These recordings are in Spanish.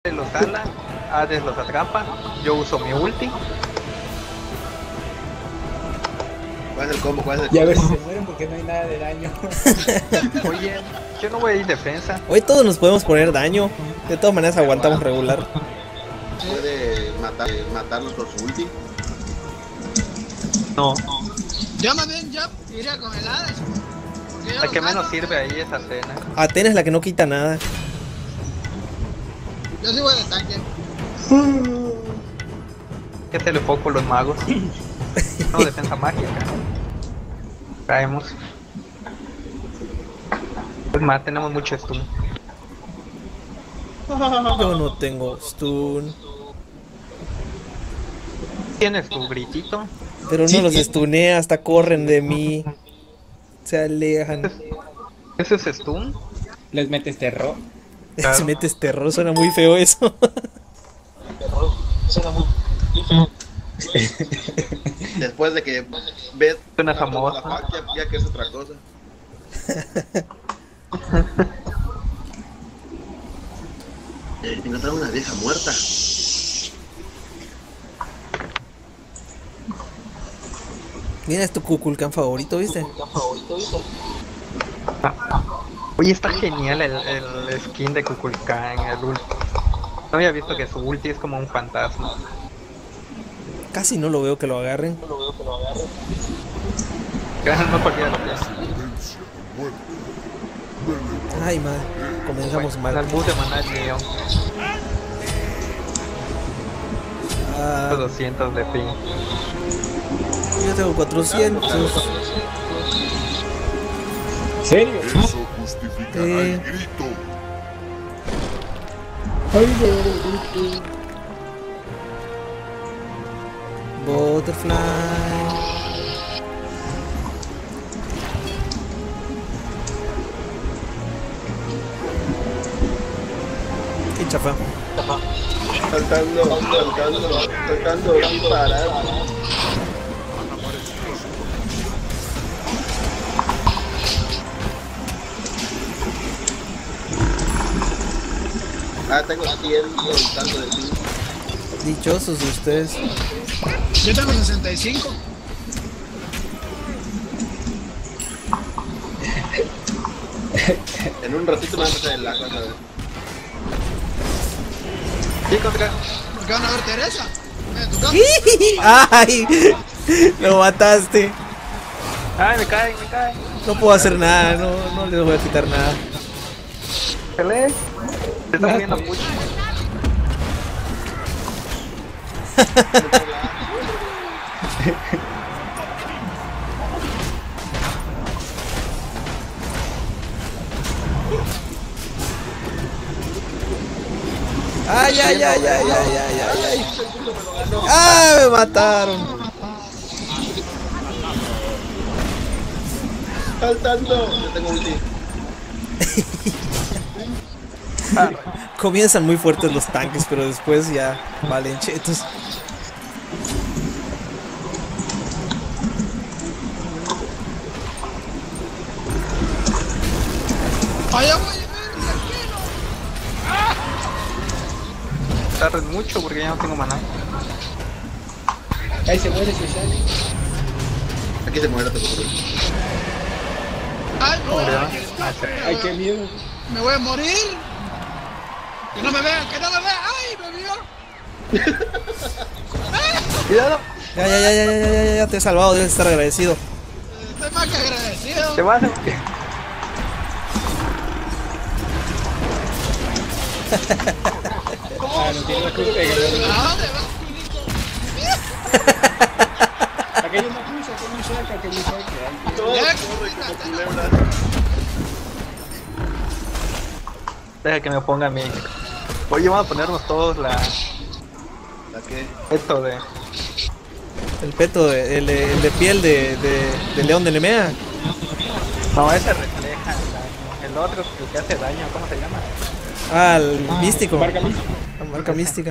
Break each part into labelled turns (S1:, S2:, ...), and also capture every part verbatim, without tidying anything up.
S1: los jala, Hades los atrapa, yo uso mi ulti.
S2: ¿Cuál es el combo? ¿Cuál es el
S3: Y a
S2: combo?
S3: ver si se mueren porque no hay nada de daño.
S1: Oye, yo no voy a ir defensa.
S4: Hoy todos nos podemos poner daño. De todas maneras aguantamos regular.
S2: ¿Puede matar, matarlos con su ulti?
S1: No,
S5: Yo más bien ya iría con el Hades. porque yo
S1: la
S5: lo
S1: que menos
S5: mato.
S1: sirve ahí es Athena.
S4: Athena es la que no quita nada.
S5: Yo sí voy de tanque.
S1: Que se le poco los magos. No, defensa mágica. Caemos. Pues más, tenemos mucho stun.
S4: Yo no tengo stun.
S1: ¿Tienes tu gritito?
S4: Pero no
S3: Sí,
S4: los
S3: sí.
S4: stunea, hasta corren de mí. Se alejan.
S1: ¿Ese es stun?
S3: Les metes terror.
S1: Claro.
S4: Se metes terror, suena muy feo eso.
S2: Después de que ves
S1: Suena
S2: a
S1: famoso.
S2: la fac, ya, ya que es otra cosa. Encontraron una vieja muerta.
S4: Mira, es tu Kukulkan favorito, ¿viste?
S1: Oye, está genial el, el skin de Kukulkan, el ulti. No había visto que su ulti es como un fantasma.
S4: Casi no lo veo que lo agarren.
S1: No cualquiera lo piensa.
S4: Ay, madre. Comenzamos
S1: El
S4: mal.
S1: bus de maná es mío.
S4: Ah,
S1: doscientos de ping.
S4: yo tengo cuatrocientos.
S3: ¿En serio?
S6: Eso justificará
S4: Eh.
S6: el grito.
S4: Butterfly. Qué chafa.
S2: Saltando, saltando, saltando, disparar. Ah, tengo cien saltando de ti.
S4: Dichosos de ustedes.
S5: Yo tengo sesenta y cinco.
S2: En un ratito me vas a hacer el agua, ¿sabes?
S1: Sí, contra.
S5: ¿Por qué van a ver Teresa? ¿En tu campo?
S4: ¡Ay! Lo mataste.
S1: Ay, me cae, me cae.
S4: No puedo hacer nada, no, no les voy a quitar nada.
S1: Pelé. Se está moviendo mucho.
S4: ¡Ay, ay, ay, ay, ay, ay, ay, ay! ¡Ah, me mataron!
S2: Saltando. Yo tengo ulti.
S4: Comienzan muy fuertes los tanques, pero después ya valen chetos.
S5: Allá voy,
S1: Tarden mucho porque ya no tengo maná.
S3: Ahí se muere ese Shani.
S2: Aquí se muere, te preocupes.
S5: ¡Ay, no!
S1: Murió.
S5: ay, que-
S1: Ah, sí.
S3: Ay, qué miedo.
S5: ¡Me voy a morir! ¡Que no me vean! ¡Que no me vean! ¡Ay, me vio!
S1: Cuidado.
S4: Ya, ya, ya, ya, ya, ya, ya, ya te he salvado, debes estar agradecido.
S5: Estoy más que agradecido.
S1: Te vas a...
S3: Ah, no tiene la culpa de ganar.
S5: ¿A dónde vas,
S3: Aquí hay una cruz, aquí hay un saca, aquí hay un saca.
S2: Todo
S5: Ya,
S2: corre
S5: culita,
S2: como
S5: te
S2: culebra.
S1: Deja que me ponga mi... Oye, vamos a ponernos todos la...
S2: ¿La qué?
S1: Esto de...
S4: El peto, de- el, de- el de piel de, de, de león de Nemea.
S1: No, ese refleja el daño. El otro es el que hace daño. ¿Cómo se llama?
S4: Ah, el místico.
S3: Marca mística.
S4: La marca mística.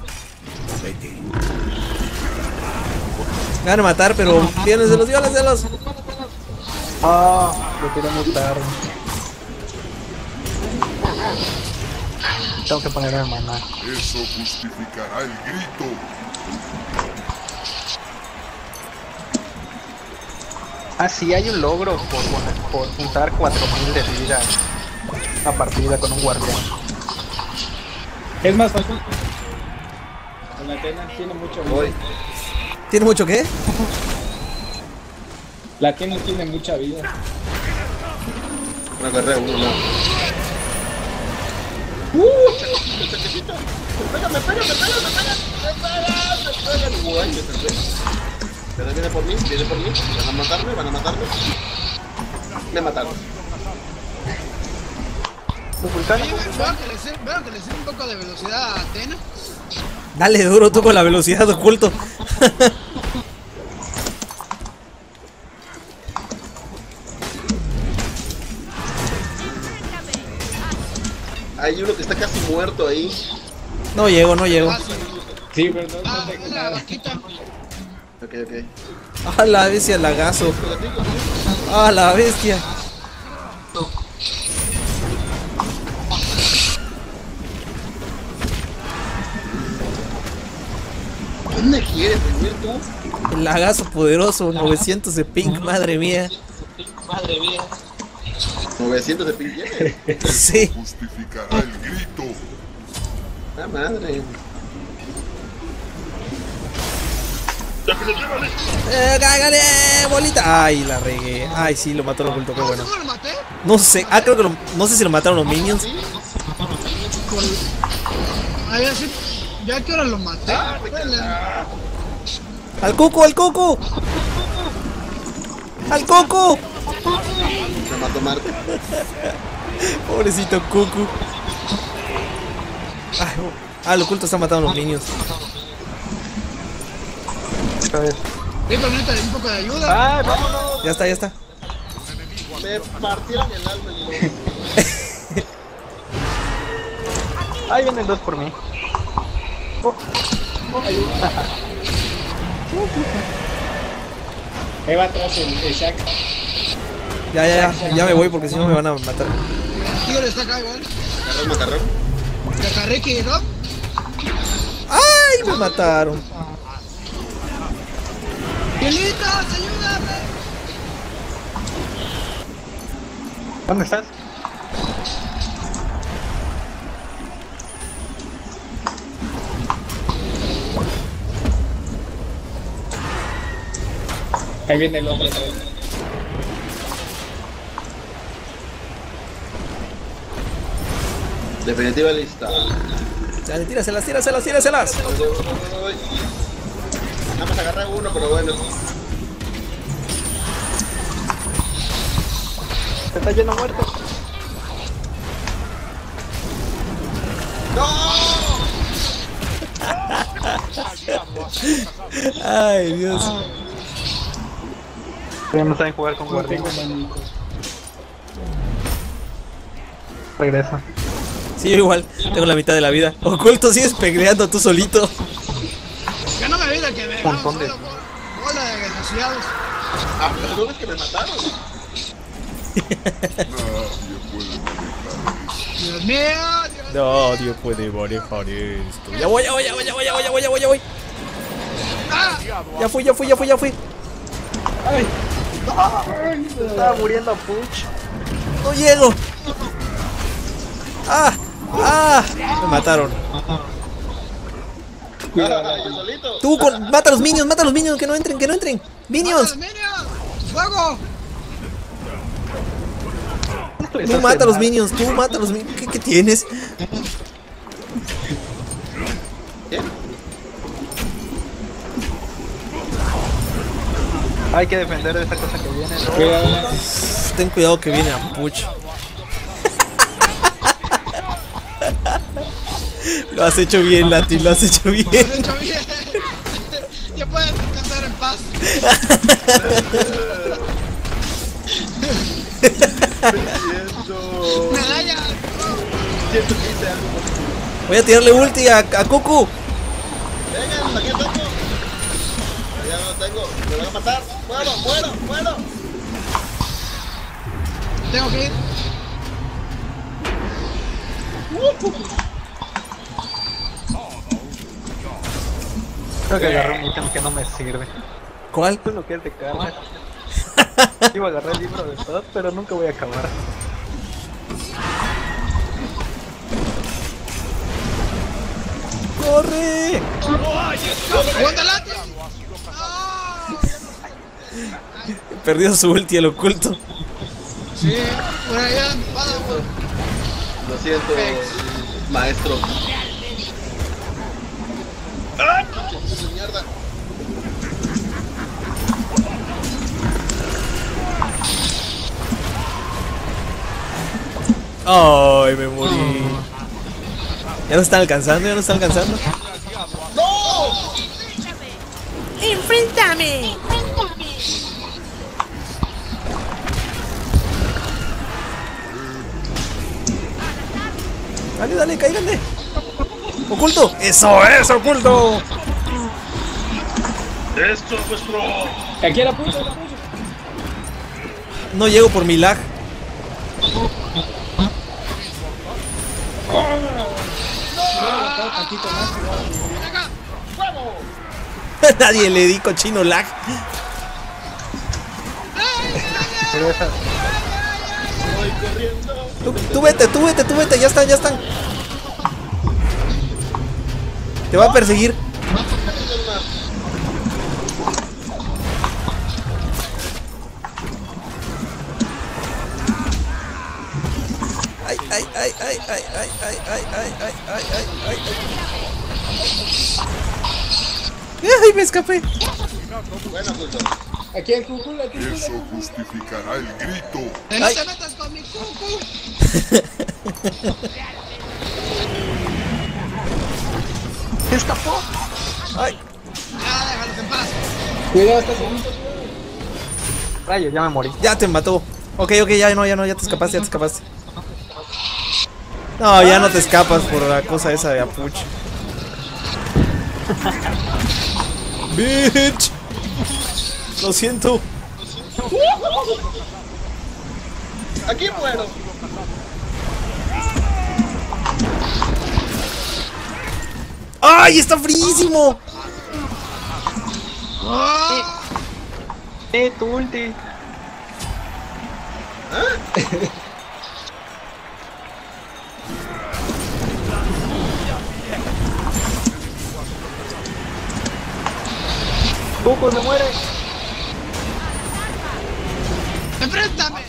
S4: Me van a matar, pero tienes de los dioses de los.
S1: Ah, lo tiré muy tarde. Tengo que poner el maná.
S6: Eso justificará el grito.
S1: Ah, sí, hay un logro por, por juntar cuatro mil de vida a partida con un guardián.
S3: Es más fácil. Con la Atena tiene mucho vida.
S2: Voy.
S4: ¿Tiene mucho qué?
S3: La Atena tiene mucha vida.
S2: Me agarré uno, no. ¡Uh! ¡Chaquecita! ¡Pégame, pégame, pégame, pégame! ¡Pégame, pégame! ¡Guay, me salvé! Pero viene por mí, viene por mí. Van a matarme, van a matarme. Me mataron.
S1: ¿Vulcano?
S5: Oye, veo que le sirve, veo que le sirve un poco de velocidad a Atena.
S4: Dale duro tú con la velocidad de oculto.
S2: Hay uno que está casi muerto ahí.
S4: No llego, no llego.
S5: Ah, sí.
S3: Sí, pero no,
S5: Ah,
S3: no tengo
S5: es la
S3: nada.
S5: vaquita.
S2: Ok, ok.
S4: Ah, la bestia, lagazo. Ah, la bestia.
S2: ¿Dónde quieres venir tú?
S4: El lagazo poderoso, novecientos de ping, madre mía.
S2: novecientos de ping tiene.
S4: Sí.
S6: Justificará el grito.
S2: Ah, madre.
S4: Eh, cágale, bolita. Ay, la regué. Ay, sí, lo mató el oculto, qué bueno.
S5: ¿Cómo lo maté?
S4: No sé, ah, creo que lo, no sé si lo mataron los minions.
S5: Ay, así. ¿Ya qué hora lo maté?
S4: ¡Al cucu, al cucu! ¡Al cucu!
S2: Me mató Marte.
S4: Pobrecito cucu. Ay, ah, el oculto está matando a los minions.
S1: A ver.
S5: Sí, pero neta, un poco de ayuda.
S1: ¡Ah, vámonos!
S4: Ya está, ya está.
S2: Me partieron el alma y no.
S1: Ahí vienen dos por mí. Oh,
S3: Ahí va atrás el, el Shaq.
S4: Ya, ya, ya. Ya me voy porque si no me van a matar.
S5: Tigre está acá igual.
S2: Macarrón, macarrón.
S5: Te agarré que llegó.
S4: ¡Ay, me mataron!
S5: ¡Pielitas, ayúdame!
S1: ¿Dónde estás?
S3: Ahí viene el hombre.
S2: Definitiva lista.
S4: Dale, tíraselas, tíraselas, tíraselas.
S2: Nada más agarré uno, pero bueno.
S1: Se está lleno muerto.
S4: Ay, Dios.
S1: No saben jugar con
S3: No
S1: guardián.
S3: tengo manito.
S1: Regresa.
S4: Sí, yo igual. Tengo la mitad de la vida. Oculto, sigues pegreando tú solito.
S5: Ya no me vida que me
S1: Montón de-
S5: solo bola de desgraciados.
S2: Ah, pero no ves que me mataron.
S6: Nadie puede manejar eso.
S5: Dios mío, Dios mío.
S4: Nadie puede manejar esto. Ya voy, ya voy, ya voy, ya voy, ya voy, ya voy, ya voy, ya voy.
S5: Ah,
S4: Ya fui, ya fui, ya fui, ya fui.
S1: Estaba muriendo a Puch.
S4: No llego. Ah, ah. Me mataron.
S2: Ah, yo solito.
S4: Tú, con, mata a los minions, mata a los minions, que no entren, que no entren. Minions.
S5: ¡Minions! ¡Fuego!
S4: Tú mata a los minions, tú mata a los minions. ¿Qué, qué tienes?
S2: ¿Qué?
S1: Hay que defender de esa cosa que viene, ¿no?
S3: Cuidado.
S4: Ten cuidado que viene a Puch. Lo has hecho bien, Lati, lo has hecho bien.
S5: Lo has hecho bien. Ya puedes descansar en paz.
S2: Siento.
S5: Medalla.
S2: Siento que hice algo.
S4: Voy a tirarle ulti a, a Cucu.
S2: Vengan, aquí tengo. Ya no tengo. Me van a matar. Muero, muero, muero.
S5: Tengo que ir.
S1: Creo que agarré un ítem que no me sirve.
S4: ¿Cuál?
S1: Tú lo que es de carga. Iba a agarrar el libro de todo, pero nunca voy a acabar.
S4: ¡Corre!
S5: ¡Aguántala!
S4: Perdió su ulti el oculto.
S5: Sí, por allá, para,
S2: Lo siento, maestro. ¡Ah! ¡Mierda!
S4: Ay, me morí. Ya no están alcanzando, ya no están alcanzando.
S7: ¡Enfréntame!
S4: Dale, dale, cáiganle. ¡Oculto! ¡Eso es, oculto!
S2: ¡Esto es vuestro!
S3: Aquí a la punta, a la punta.
S4: No llego por mi lag.
S3: Tantito más.
S4: Nadie le di cochino lag.
S1: Regresa.
S2: Voy corriendo.
S4: Tú, tú vete, tú vete, tú vete, ya están, ya están. Te va a perseguir. Ay, ay, ay, ay, ay, ay, ay, ay, ay, ay, ay, ay, ay, ay, me escapé.
S2: Bueno, Culto.
S3: Aquí en Cucul, aquí en
S6: Eso
S3: Cucul.
S6: justificará el grito.
S5: ¡No
S4: Ay.
S5: te metas con mi cucu!
S1: ¡Se escapó!
S4: Ay,
S5: Ya, déjalos en paz.
S3: Cuidado, está bonito.
S1: Rayo, ya me morí.
S4: ya te mató. Ok, ok, ya no, ya no, ya te escapaste, ya te escapaste. No, ya no te escapas por la cosa esa de Apuche. Bitch. Lo siento.
S2: Aquí muero.
S4: ¡Ay, está fríísimo!
S1: ¡Eh, tu ulti! ¡Cuco se muere!
S5: ¡Enfréntame!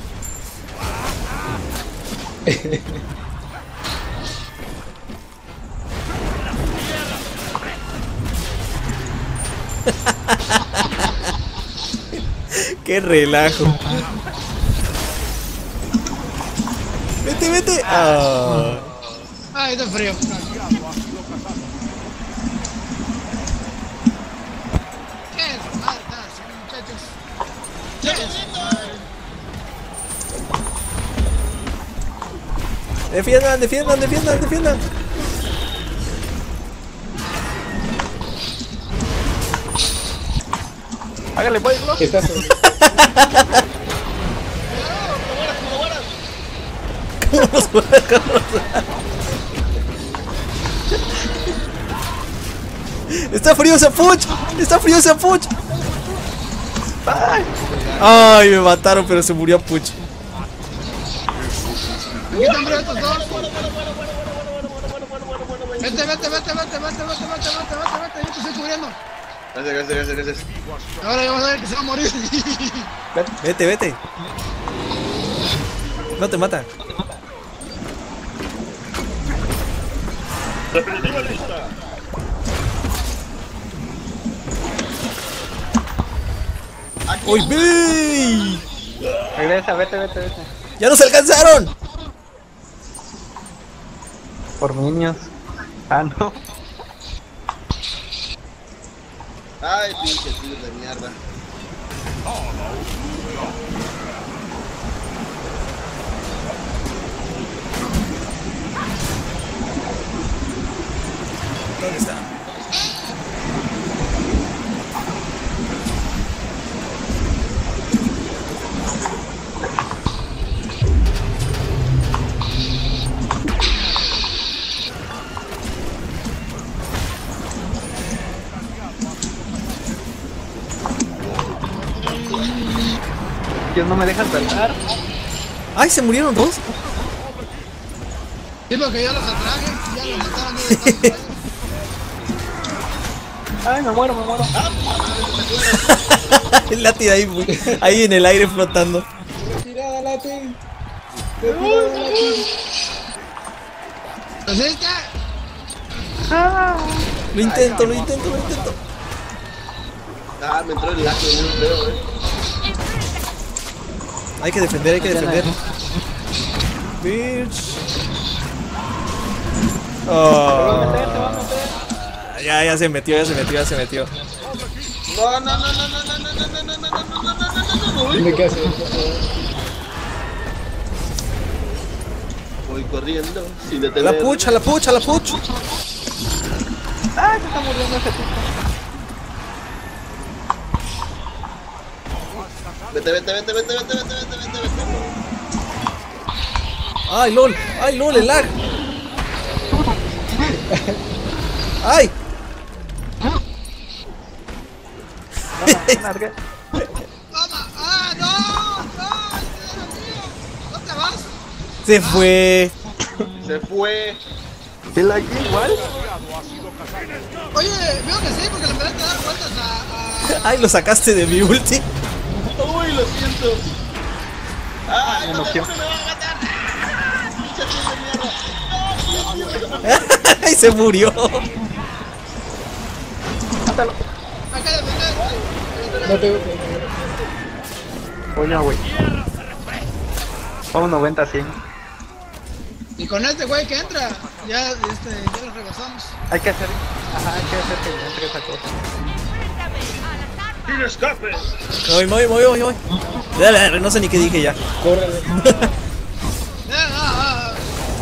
S4: ¡Qué relajo! ¡Vete, vete! Ah.
S5: Ay, está frío. ¿Qué es? Maltas, muchachos. ¿Qué es?
S4: ¡Defiendan, defiendan, defiendan, defiendan!
S1: ¡Hágale, pues, Glock!
S3: Está solo.
S4: ¡Está frío ese Puch! ¡Está frío ese Puch! ¡Ay! ¡Ay, me mataron, pero se murió Puch!
S5: ¿Qué están fríos estos dos? Vete, vete, vete, vete, vete, vete, vete, vete, vete, vete, yo te estoy cubriendo.
S2: Gracias, gracias, gracias, gracias.
S5: Ahora ya vas a ver que se va a morir.
S4: Vete, vete. No te mata.
S2: Definitiva lista.
S4: ¡Uy, ve!
S1: Regresa, vete, vete, vete.
S4: ¡Ya nos alcanzaron!
S1: Por minions. Ah, no.
S2: Ay, pinche tío de mierda.
S4: ¿Dónde está?
S1: Dios, no me dejan saltar.
S4: ¡Ay, se murieron dos!
S5: Sí, porque yo los atraje y ya los mataron de tanto.
S1: Ay, me muero, me muero.
S4: La tira ahí, ahí en el aire flotando.
S3: Tirada Latin.
S5: Pues esta.
S4: Lo intento, lo intento, lo intento.
S2: Ah, me entró el lag muy feo, eh.
S4: Hay que defender, hay que defender. Bitch. Oh. Ya, ya se metió, ya se metió, ya se metió.
S2: No, no, no, no, no, no, no, no, no, no, no, no, no, no, no.
S3: Dime qué hace.
S2: Voy corriendo sin
S4: La
S2: detener.
S4: pucha, la pucha, la pucha.
S1: Ay, se está muriendo ese tipo.
S2: Vete, vete, vete, vete, vete, vete, vete, vete, vete.
S4: Ay, lol, ay, lol, el lag. Ay.
S1: Largué.
S5: ¡Toma! ¡Ah, no! ¡No! ¡Dios mío! ¿No te vas?
S4: Se fue.
S2: Se fue.
S1: ¿Y la aquí igual?
S5: Oye, veo que sí, porque le empezaste a dar vueltas a. a...
S4: Ay, lo sacaste de mi ulti.
S2: Uy, lo siento. Ay,
S1: me
S2: no,
S1: noqueó.
S2: me va a matar. Pinche de mierda.
S4: Ay, se murió.
S1: Mátalo.
S5: Acá defender.
S3: No te.
S1: Oye, güey. Vamos noventa a cien.
S5: Y con este güey que entra, ya, este, ya lo rebasamos.
S1: Hay que hacer. Ajá, hay que hacer que entre esa cosa.
S2: ¡Sin escape!
S4: Voy, voy, voy, voy, voy. Dale, dale, no sé ni qué dije ya.
S3: Córrele.
S5: Ah, ah,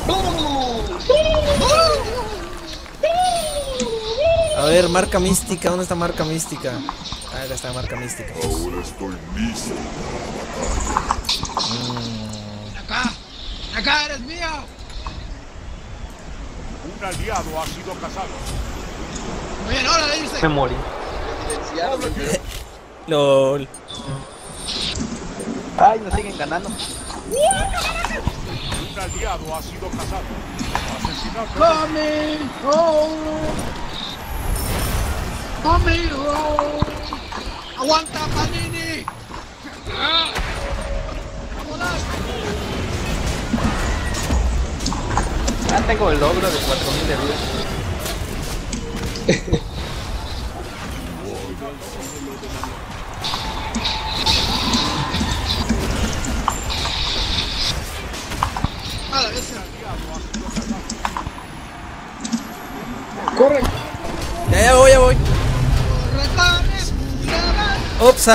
S4: A ver, marca mística, ¿dónde está marca mística? Ah, acá está marca mística.
S6: Ahora estoy listo.
S5: ah. Acá, acá eres mío.
S7: Un aliado ha sido cazado.
S5: Muy bien, hora de irse.
S1: Me morí.
S4: LOL.
S1: Ay, nos siguen ganando.
S7: Un aliado ha sido cazado. Asesinato.
S5: Coming home. Coming home. Aguanta, Panini. Ah. Vámonos.
S1: Ya tengo el logro de cuatro mil de vida.
S5: A la vez.
S3: Corre.
S4: Ya, ya voy, ya voy.
S5: Corre, corre, corre.
S4: Opsa.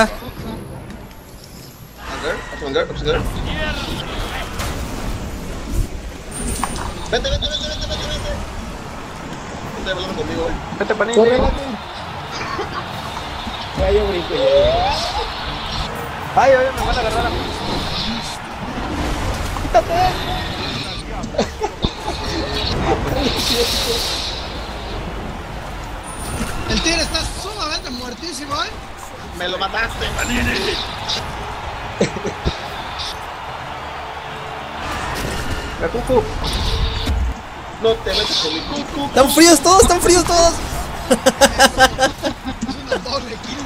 S2: Anger, anger, anger. Vete, vete, vete, vete, vete, vete. Vete hablando conmigo, güey.
S1: Vete, Panini.
S3: Corre, Latin. Ya yo brinco, ya.
S1: Ay, ay, me van a agarrar a mí. Quítate.
S5: El tigre está sumamente muertísimo, ¿eh?
S2: Me lo mataste, Panini.
S1: La cucu.
S2: No te metas con mi cucu.
S4: Están fríos todos, están fríos todos.
S5: Es una doble kill.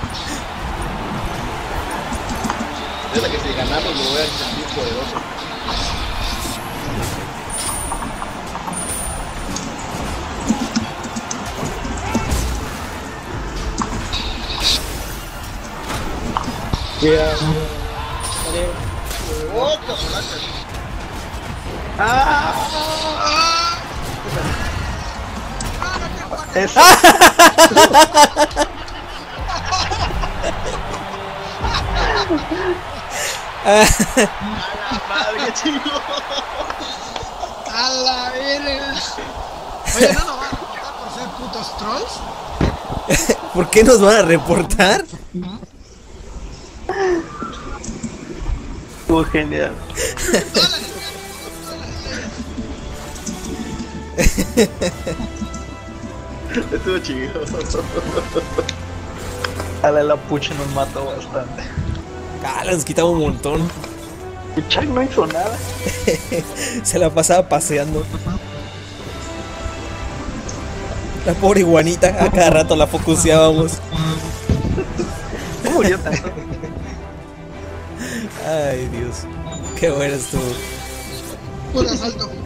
S2: Es la que si ganamos me voy a sentir poderoso.
S3: Cuidado. Vale.
S2: ¡Oh, cabrón!
S1: Ah,
S5: ¡Ah!
S1: eso.
S2: ¡Madre, qué chido!
S5: ¡A la verga! Oye, ¿no nos van a matar por ser putos trolls?
S4: ¿Por qué nos van a reportar?
S1: Estuvo genial.
S2: Estuvo chido.
S1: A la, la pucha nos mató bastante.
S4: Ah, nos quitaba un montón.
S1: Y Chuck no hizo nada.
S4: Se la pasaba paseando. La pobre iguanita, a cada rato la focuseábamos.
S1: No murió tanto.
S4: Ay, Dios. Qué bueno estuvo.
S5: Un asalto.